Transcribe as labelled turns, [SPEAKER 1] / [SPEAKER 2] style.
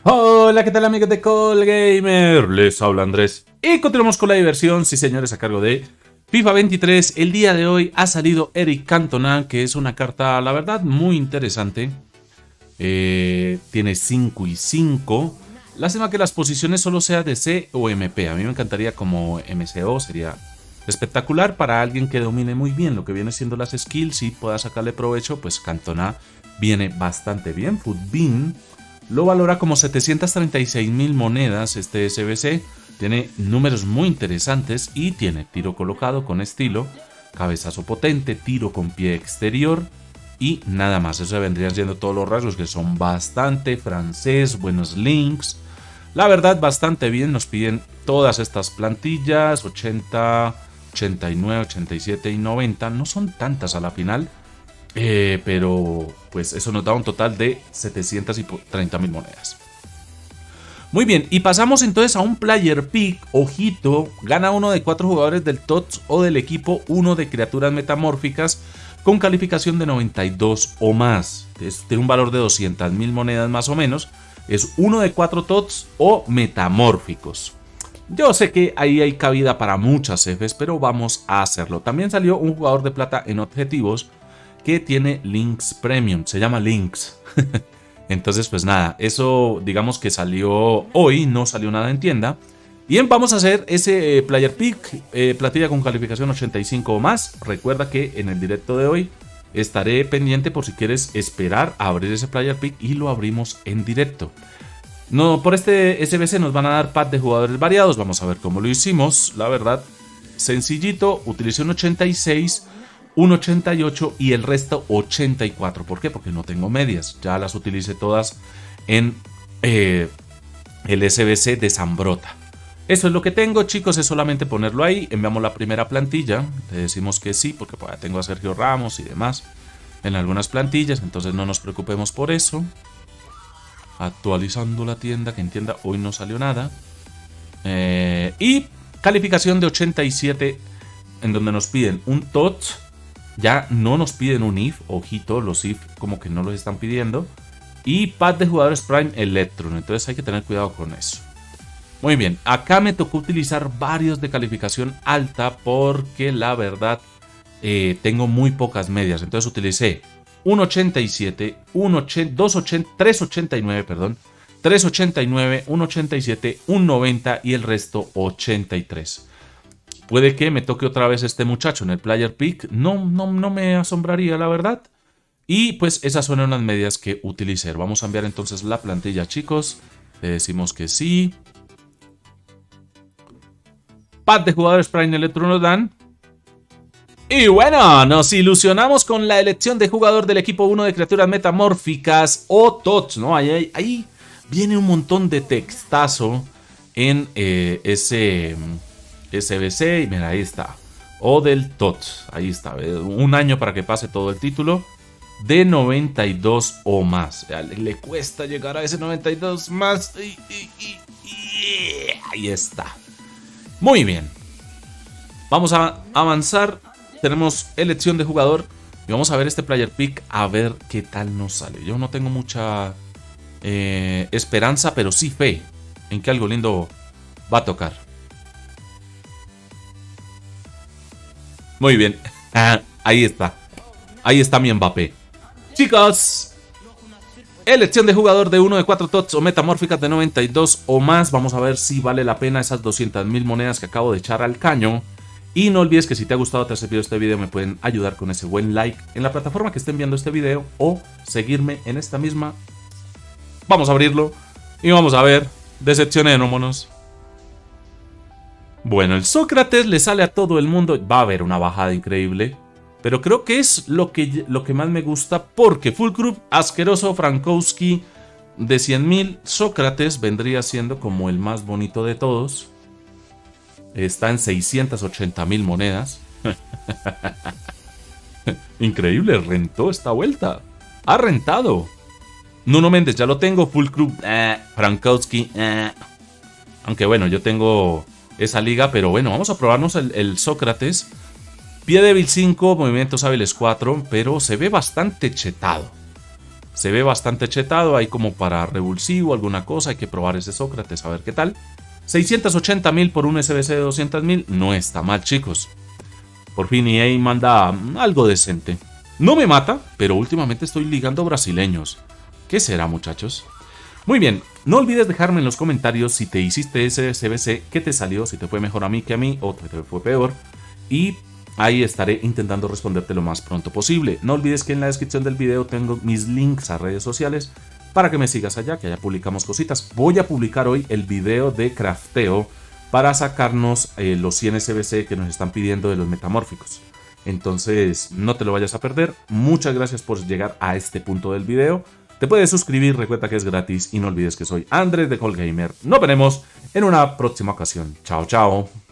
[SPEAKER 1] Hola, ¿qué tal amigos de Colgamer? Les habla Andrés y continuamos con la diversión, sí señores, a cargo de FIFA 23. El día de hoy ha salido Eric Cantona, que es una carta, la verdad, muy interesante. Tiene 5 y 5. Lástima que las posiciones solo sea de C o MP. A mí me encantaría como MCO, sería espectacular para alguien que domine muy bien lo que viene siendo las skills y pueda sacarle provecho. Pues Cantona viene bastante bien. Footbin lo valora como 736.000 monedas este SBC. Tiene números muy interesantes y tiene tiro colocado con estilo, cabezazo potente, tiro con pie exterior y nada más. Eso vendrían siendo todos los rasgos, que son bastante francés, buenos links. La verdad, bastante bien. Nos piden todas estas plantillas, 80, 89, 87 y 90. No son tantas a la final. Pero pues eso nos da un total de 730.000 monedas. Muy bien, y pasamos entonces a un player pick. Ojito, gana uno de 4 jugadores del TOTS o del equipo, uno de criaturas metamórficas con calificación de 92 o más. Tiene un valor de 200.000 monedas más o menos. Es uno de 4 TOTS o metamórficos. Yo sé que ahí hay cabida para muchas Fs, pero vamos a hacerlo. También salió un jugador de plata en objetivos que tiene Links Premium, se llama Links. Entonces pues nada, eso digamos que salió hoy, no salió nada en tienda. Bien, vamos a hacer ese player pick, platilla con calificación 85 o más. Recuerda que en el directo de hoy estaré pendiente por si quieres esperar a abrir ese player pick y lo abrimos en directo. No, por este SBC nos van a dar pack de jugadores variados, vamos a ver cómo lo hicimos. La verdad, sencillito, utilicé un 86, un 88 y el resto 84. ¿Por qué? Porque no tengo medias. Ya las utilicé todas en el SBC de Zambrota. Eso es lo que tengo, chicos. Es solamente ponerlo ahí. Enviamos la primera plantilla. Le decimos que sí, porque pues, tengo a Sergio Ramos y demás en algunas plantillas. Entonces no nos preocupemos por eso. Actualizando la tienda, que en tienda hoy no salió nada. Y calificación de 87, en donde nos piden un TOT. Ya no nos piden un IF, ojito, los IF como que no los están pidiendo. Y pack de jugadores Prime Electron, entonces hay que tener cuidado con eso. Muy bien, acá me tocó utilizar varios de calificación alta porque la verdad tengo muy pocas medias. Entonces utilicé un 87, 389, perdón, 389, un 87, un 90 y el resto 83. Puede que me toque otra vez este muchacho en el player pick. No me asombraría, la verdad. Y pues esas son las medias que utilicé. Vamos a enviar entonces la plantilla, chicos. Le decimos que sí. Pack de jugadores Prime Electron nos dan. Y bueno, nos ilusionamos con la elección de jugador del equipo 1 de criaturas metamórficas o TOTS, ¿no? Ahí viene un montón de textazo en ese SBC y mira, ahí está. O del TOTS, ahí está. Un año para que pase todo el título. De 92 o más. Le cuesta llegar a ese 92 más. Ahí está. Muy bien. Vamos a avanzar. Tenemos elección de jugador. Y vamos a ver este player pick. A ver qué tal nos sale. Yo no tengo mucha esperanza, pero sí fe en que algo lindo va a tocar. Muy bien, ahí está. Ahí está mi Mbappé. Chicos, elección de jugador de 1 de 4 TOTS o metamórficas de 92 o más. Vamos a ver si vale la pena esas 200.000 monedas que acabo de echar al caño. Y no olvides que si te ha gustado, te ha servido este video, me pueden ayudar con ese buen like en la plataforma que estén viendo este video o seguirme en esta misma. Vamos a abrirlo y vamos a ver. Decepcionémonos. Bueno, el Sócrates le sale a todo el mundo. Va a haber una bajada increíble. Pero creo que es lo que más me gusta. Porque Fulcrum, asqueroso, Frankowski de 100.000. Sócrates vendría siendo como el más bonito de todos. Está en 680.000 monedas. Increíble, rentó esta vuelta. Ha rentado. Nuno Méndez ya lo tengo. Fulcrum, Frankowski, aunque bueno, yo tengo esa liga, pero bueno, vamos a probarnos el Sócrates. Pie débil 5, movimientos hábiles 4, pero se ve bastante chetado. Se ve bastante chetado, hay como para revulsivo, alguna cosa, hay que probar ese Sócrates a ver qué tal. 680.000 por un SBC de 200.000, no está mal, chicos. Por fin EA manda algo decente. No me mata, pero últimamente estoy ligando brasileños. ¿Qué será, muchachos? Muy bien, no olvides dejarme en los comentarios si te hiciste ese SBC, qué te salió, si te fue mejor a mí que a mí o te fue peor. Y ahí estaré intentando responderte lo más pronto posible. No olvides que en la descripción del video tengo mis links a redes sociales para que me sigas allá, que allá publicamos cositas. Voy a publicar hoy el video de crafteo para sacarnos los 100 SBC que nos están pidiendo de los metamórficos. Entonces, no te lo vayas a perder. Muchas gracias por llegar a este punto del video. Te puedes suscribir, recuerda que es gratis y no olvides que soy Andrés de Call Gamer. Nos veremos en una próxima ocasión. Chao, chao.